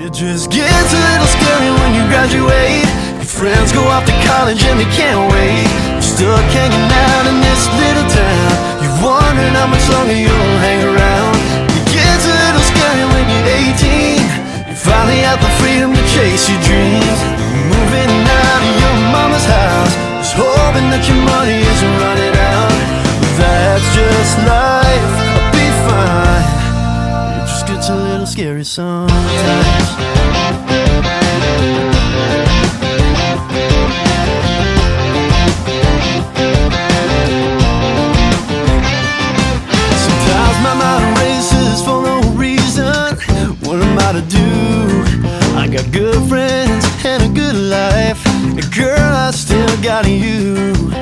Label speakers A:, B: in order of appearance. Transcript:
A: It just gets a little scary when you graduate. Your friends go off to college and they can't wait. You're stuck hanging out in this little town. You're wondering how much longer you'll hang around. It gets a little scary when you're 18. You finally have the freedom to chase your dreams. You're moving out of your mama's house, just hoping that your money isn't running out. But that's just life, I'll be fine. It just gets a little scary sometimes. Sometimes my mind races for no reason. What am I to do? I got good friends and a good life, and girl, I still got you.